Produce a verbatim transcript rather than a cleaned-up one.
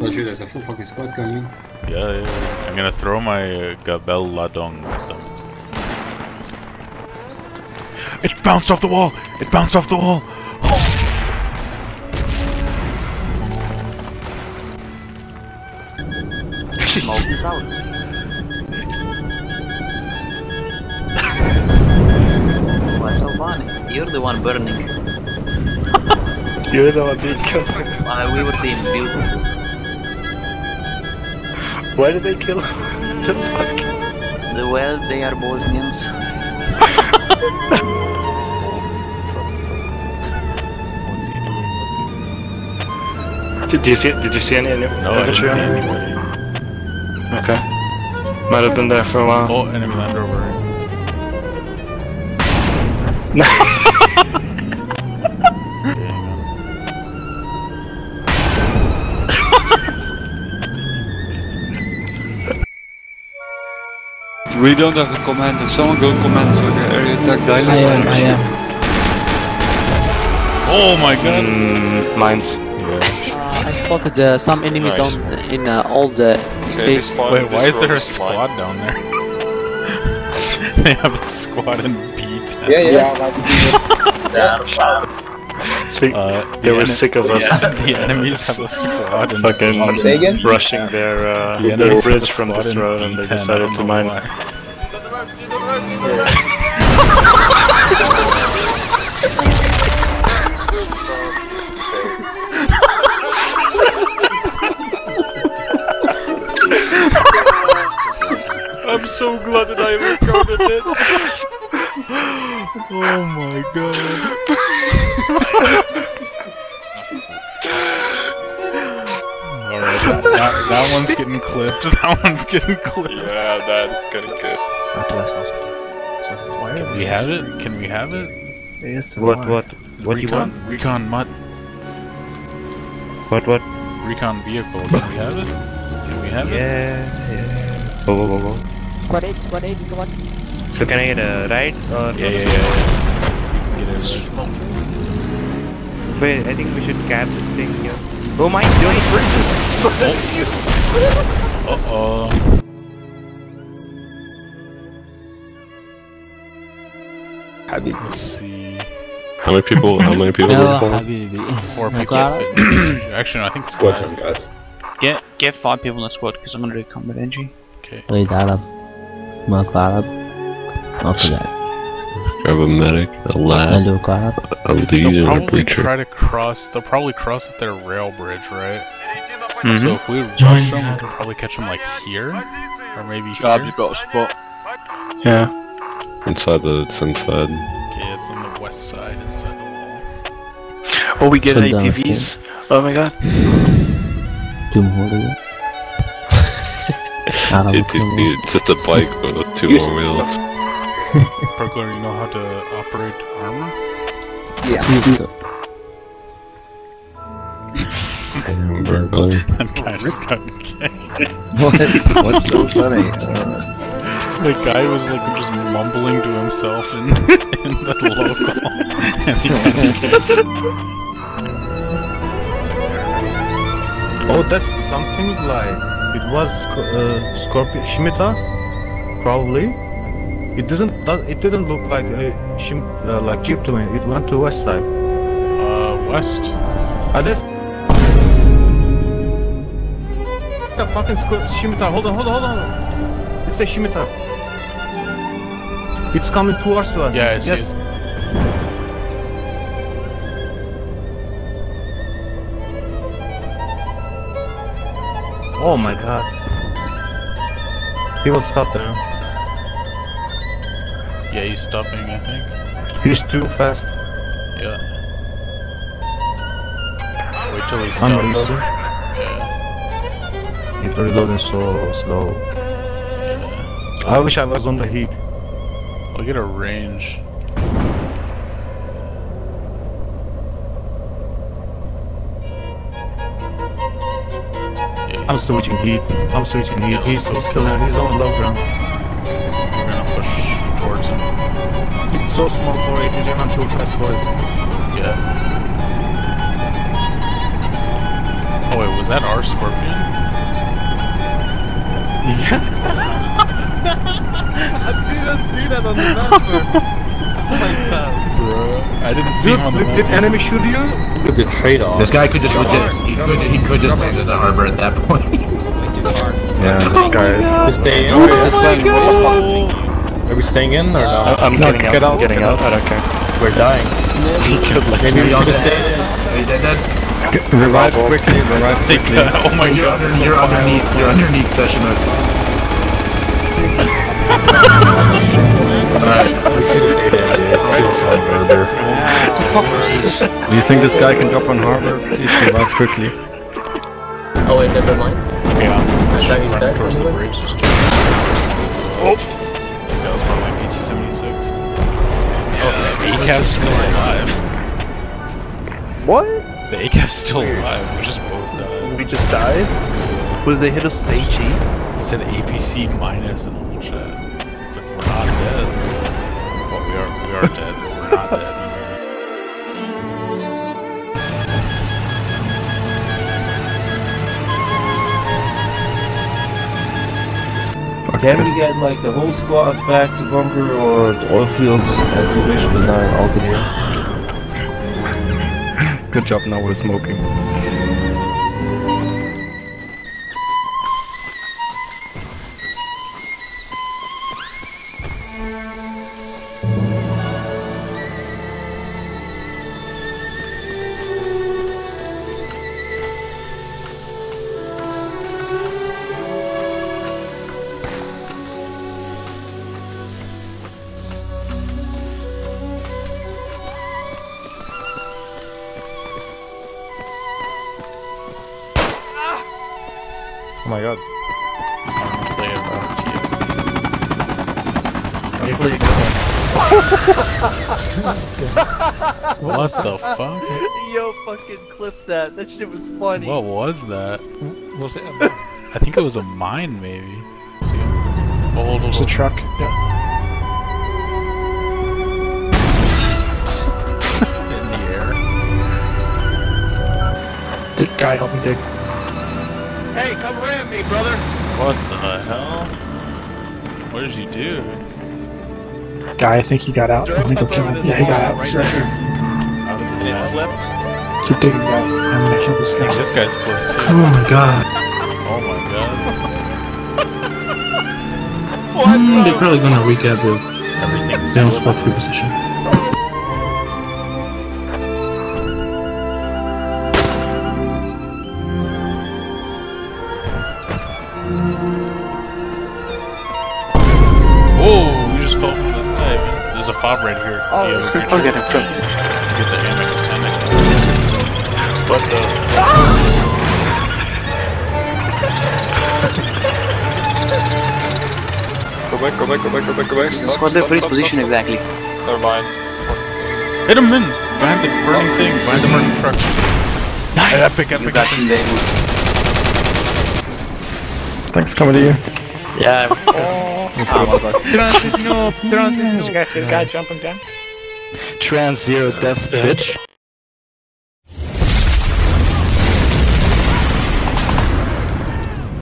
Oh shoot, there's a full fucking squad coming. Yeah, yeah. I'm gonna throw my uh, Gabel Ladong at them. It bounced off the wall! It bounced off the wall! Oh. Smoke is out. What's so funny? You're the one burning. You're the one being killed. Uh, we were team beautiful. Why did they kill him? The well, they are Bosnians. Did you see? Did you see any? any No, I didn't see anybody. Okay. Might have been there for a while. Oh, enemy Land Rover. We don't have a commander. Someone go command so the area attack dialogue. I am, I am. Oh my god! Mm, mines. Uh, I spotted uh, some enemies Nice. on in uh, all the estates. Wait, why is there a squad down there? They have a squad in B ten. Yeah, yeah. Sweet. Uh, they the were ene- sick of us. The enemies have a squad in Fucking Say again? rushing their, uh, The their enemies have a bridge from this squad in road and they B ten, I decided don't to know mine. why. I'm so glad that I recorded it. Oh my god. Alright, that, that, that one's getting clipped. That one's getting clipped. Yeah, that's getting good. Can we have it? Can we have it? What, what? What do you Recon, want? Recon Mutt. What, what? Recon vehicle. Can we have it? Can we have it? Yeah, yeah. Go, go, go, go. Squad eight, squad eight, come on. So can I get a ride or? Yeah, yeah, yeah. yeah. Get it. Wait, I think we should cap this thing here. Oh my, you're the Uh oh. Let's see. How many people? How many people No, are there? Habibi. Four people. Makara? fit. Actually, no, I think Squad five. time, guys. Get get five people in the squad because I'm gonna do combat engine. Okay. Read Arab. Marco Arab. Okay, that. Grab a medic, a lab, Hello, Arab. a lead, They'll and a probably breacher. try to cross. They'll probably cross at their rail bridge, right? Mhm. So if we rush them, we can probably catch them like here, or maybe Grab, here. you got a spot. Yeah. Inside the, it's inside. Okay, it's on the west side, inside the wall. Oh, we get So A T Vs. Oh my god. Jumhuriyah. Arab. It, it, it's just a bike but with two more wheels. Burglar, you know how to operate armor? Burglar. That guy just got kicked. What? What's so funny? Uh, The guy was like just mumbling to himself in, in the local. And he got kicked. Oh, that's something like it was uh, Scorpion Shimita, probably. It doesn't. It didn't look like a shim, uh, like Jeep to me. It went to west side. Uh, west. Uh, this. It's a fucking Scor- Shimita. Hold on, hold on, hold on. It's a Shimita. It's coming towards to us. Yeah, I see yes. it. Oh my god. He will stop there. Yeah, he's stopping, I think. He's too fast. Yeah. Wait till he I'm stops. reloading. Yeah. He's reloading so slow. Yeah. I wish I was on the heat. I'll get a range. I'm switching heat. I'm switching heat. He's, he's still there. He's on low ground. We're gonna push towards him. It's so small for A T G. I'm too fast for it. Yeah. Oh wait, was that our Scorpion? I didn't see that on the map first. Oh my god. Bro, I didn't see Dude, him on the did, map. did enemy shoot you? The trade-off. This guy could just legit. He could. He could just land in the harbor at that point. Yeah, this guy is. To stay in? Or is this one? What the fuck? Are we staying in or no? I'm getting out. I'm getting out. I don't care. We're dying. Maybe we should have stayed in. Hey, dead, dead. Revive quickly. Revive quickly. Oh my You're, god. under, you're underneath. You're underneath the Chinook. Alright, we should have stayed in, dude. Suicide murder. What the fuck was this? Do you think this guy can drop on harbor? Please revive quickly. Oh wait, never mind. Yeah. I thought he's dead. Across the bridge, just oh! That was probably P T seventy-six. Oh, the A C A V's still alive. What? The A C A V's still alive. We just both died. We just died? Was they hit us with H E? It said A P C minus in the chat. But we're not dead. Well, we are, we are dead, but we're not dead. Can we get like the whole squads back to bunker or the oil fields as we wish, but not all clear? Good job. Now we're smoking. Oh my god. I don't play about What the fuck? Yo, fucking clip that. That shit was funny. What was that? Was it? A, I think it was a mine, maybe. See? Oh, hold, hold, It's a hold. truck. Yeah. In the air. The guy help me dig. Hey, come ram me, brother. What the hell? What did you do? Guy, I think he got out. I'm gonna go kill him. Yeah, he got out. He's right here. And it flipped. Keep digging, guy. I'm gonna kill this guy. This guy's flipped too. Oh my god. Oh my god. What, bro? They're probably gonna recap with Everything's zero flipped. spot three position. Whoa, we just fell from the sky, man. There's a fob right here. Oh, You have a creature. forget it, forget it. Get the M X ten. What the? Go back, go back, go back, go back, go back. Stop, What's the stop, freeze stop, position stop. exactly? Never mind. Hit him in! Behind the burning thing, behind the burning truck. Nice! Epic, epic, You got epic. him there. Thanks, coming to you. Yeah. Transit, no, transit. Did you guys see the guy jumping down? Trans zero death, bitch.